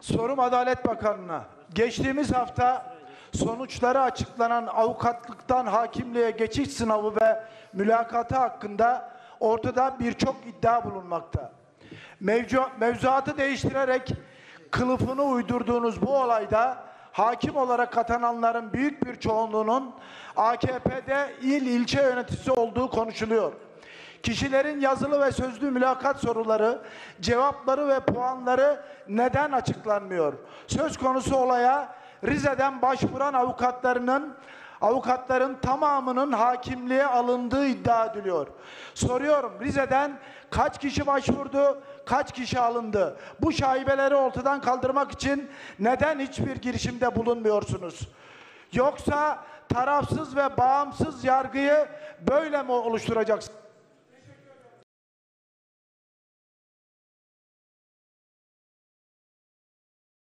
Sorum Adalet Bakanı'na. Geçtiğimiz hafta sonuçları açıklanan avukatlıktan hakimliğe geçiş sınavı ve mülakatı hakkında ortada birçok iddia bulunmakta. Mevzuatı değiştirerek kılıfını uydurduğunuz bu olayda hakim olarak atananların büyük bir çoğunluğunun AKP'de ilçe yöneticisi olduğu konuşuluyor. Kişilerin yazılı ve sözlü mülakat soruları, cevapları ve puanları neden açıklanmıyor? Söz konusu olaya Rize'den başvuran avukatların tamamının hakimliğe alındığı iddia ediliyor. Soruyorum, Rize'den kaç kişi başvurdu, kaç kişi alındı? Bu şaibeleri ortadan kaldırmak için neden hiçbir girişimde bulunmuyorsunuz? Yoksa tarafsız ve bağımsız yargıyı böyle mi oluşturacaksınız?